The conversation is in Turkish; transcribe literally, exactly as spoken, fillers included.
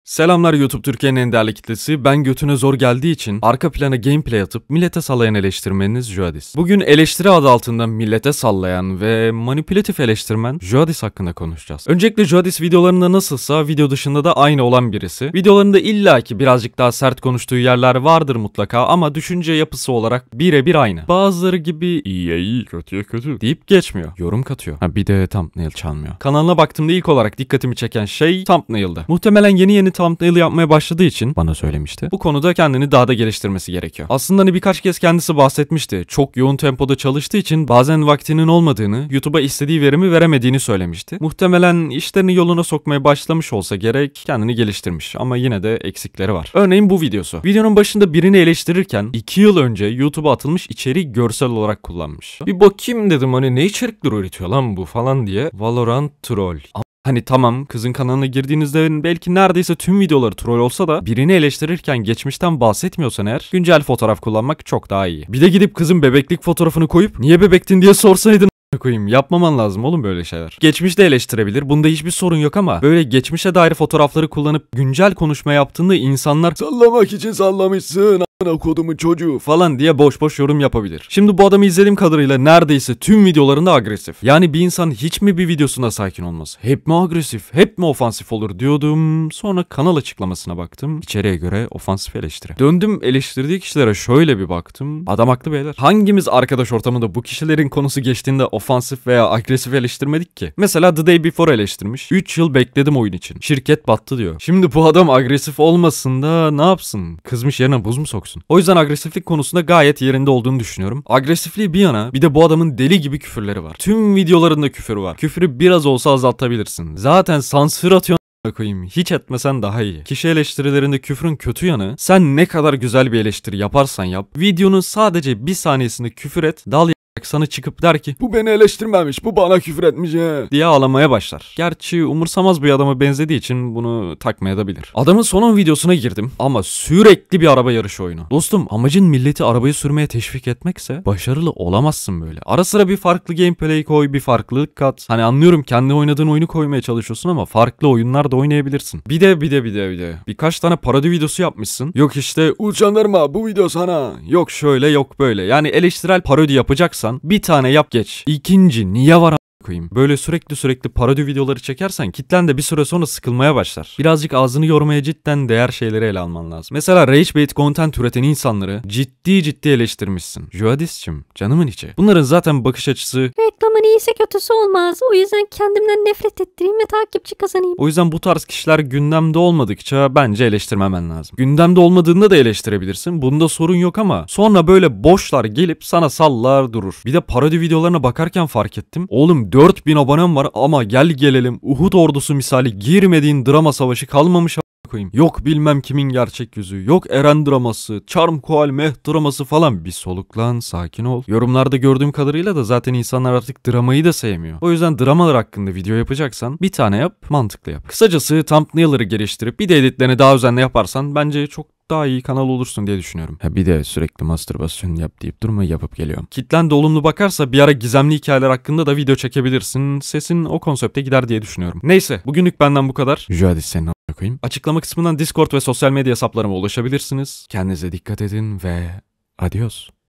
Selamlar YouTube Türkiye'nin en değerli kitlesi. Ben götüne zor geldiği için arka plana gameplay atıp millete sallayan eleştirmeniniz Juadis. Bugün eleştiri adı altında millete sallayan ve manipülatif eleştirmen Juadis hakkında konuşacağız. Öncelikle Juadis videolarında nasılsa video dışında da aynı olan birisi. Videolarında illaki birazcık daha sert konuştuğu yerler vardır mutlaka ama düşünce yapısı olarak birebir aynı. Bazıları gibi iyiye iyi, kötüye kötü deyip geçmiyor. Yorum katıyor. Ha bir de thumbnail çalmıyor. Kanalına baktığımda ilk olarak dikkatimi çeken şey thumbnail'dı. Muhtemelen yeni yeni thumbnail yapmaya başladığı için bana söylemişti. Bu konuda kendini daha da geliştirmesi gerekiyor. Aslında hani birkaç kez kendisi bahsetmişti. Çok yoğun tempoda çalıştığı için bazen vaktinin olmadığını, YouTube'a istediği verimi veremediğini söylemişti. Muhtemelen işlerini yoluna sokmaya başlamış olsa gerek kendini geliştirmiş ama yine de eksikleri var. Örneğin bu videosu. Videonun başında birini eleştirirken iki yıl önce YouTube'a atılmış içeriği görsel olarak kullanmış. Bir bakayım dedim hani ne içerikler üretiyor lan bu falan diye. Valorant troll. Hani tamam kızın kanalına girdiğinizde belki neredeyse tüm videoları troll olsa da birini eleştirirken geçmişten bahsetmiyorsan eğer güncel fotoğraf kullanmak çok daha iyi. Bir de gidip kızın bebeklik fotoğrafını koyup niye bebektin diye sorsaydın koyayım. Yapmaman lazım oğlum böyle şeyler. Geçmişte eleştirebilir. Bunda hiçbir sorun yok ama böyle geçmişe dair fotoğrafları kullanıp güncel konuşma yaptığında insanlar sallamak için sallamışsın a**ına kodumun çocuğu falan diye boş boş yorum yapabilir. Şimdi bu adamı izlediğim kadarıyla neredeyse tüm videolarında agresif. Yani bir insan hiç mi bir videosunda sakin olmaz? Hep mi agresif? Hep mi ofansif olur diyordum. Sonra kanal açıklamasına baktım. İçeriye göre ofansif eleştiri. Döndüm eleştirdiği kişilere şöyle bir baktım. Adam haklı beyler. Hangimiz arkadaş ortamında bu kişilerin konusu geçtiğinde ofansif veya agresif eleştirmedik ki? Mesela The Day Before eleştirmiş. üç yıl bekledim oyun için. Şirket battı diyor. Şimdi bu adam agresif olmasın da ne yapsın? Kızmış yerine buz mu soksun? O yüzden agresiflik konusunda gayet yerinde olduğunu düşünüyorum. Agresifliği bir yana bir de bu adamın deli gibi küfürleri var. Tüm videolarında küfür var. Küfürü biraz olsa azaltabilirsin. Zaten sansür atıyorsun koyayım. Hiç etmesen daha iyi. Kişi eleştirilerinde küfrün kötü yanı sen ne kadar güzel bir eleştiri yaparsan yap. Videonun sadece bir saniyesinde küfür et. Dal sana çıkıp der ki bu beni eleştirmemiş, bu bana küfür etmiş he diye ağlamaya başlar. Gerçi umursamaz bir adama benzediği için bunu takmaya da bilir. Adamın son on videosuna girdim ama sürekli bir araba yarışı oyunu. Dostum amacın milleti arabayı sürmeye teşvik etmekse başarılı olamazsın böyle. Ara sıra bir farklı gameplay koy, bir farklılık kat. Hani anlıyorum kendi oynadığın oyunu koymaya çalışıyorsun ama farklı oyunlar da oynayabilirsin. Bir de bir de bir de bir de birkaç tane parodi videosu yapmışsın. Yok işte uçanırma bu video sana. Yok şöyle yok böyle. Yani eleştirel parodi yapacaksan bir tane yap geç. İkinci niye var koyayım. Böyle sürekli sürekli parodi videoları çekersen kitlen de bir süre sonra sıkılmaya başlar. Birazcık ağzını yormaya cidden değer şeyleri ele alman lazım. Mesela rage bait content üreten insanları ciddi ciddi eleştirmişsin. Juadis'cim canımın içi. Bunların zaten bakış açısı reklamın iyiyse kötüsü olmaz. O yüzden kendimden nefret ettireyim ve takipçi kazanayım. O yüzden bu tarz kişiler gündemde olmadıkça bence eleştirmemen lazım. Gündemde olmadığında da eleştirebilirsin. Bunda sorun yok ama sonra böyle boşlar gelip sana sallar durur. Bir de parodi videolarına bakarken fark ettim. Oğlum dört bin abonem var ama gel gelelim Uhud ordusu misali girmediğin drama savaşı kalmamış koyayım. Yok bilmem kimin gerçek yüzü, yok Eren draması, Charm Koal Meh draması falan. Bir soluklan, sakin ol. Yorumlarda gördüğüm kadarıyla da zaten insanlar artık dramayı da sevmiyor. O yüzden dramalar hakkında video yapacaksan bir tane yap, mantıklı yap. Kısacası thumbnail'ları geliştirip bir de editlerini daha özenli yaparsan bence çok daha iyi kanal olursun diye düşünüyorum. Ha bir de sürekli mastürbasyon yap deyip durma yapıp geliyorum. Kitlen de olumlu bakarsa bir ara gizemli hikayeler hakkında da video çekebilirsin. Sesin o konsepte gider diye düşünüyorum. Neyse bugünlük benden bu kadar. Juadis senin a**ına koyayım. Açıklama kısmından Discord ve sosyal medya hesaplarıma ulaşabilirsiniz. Kendinize dikkat edin ve adios.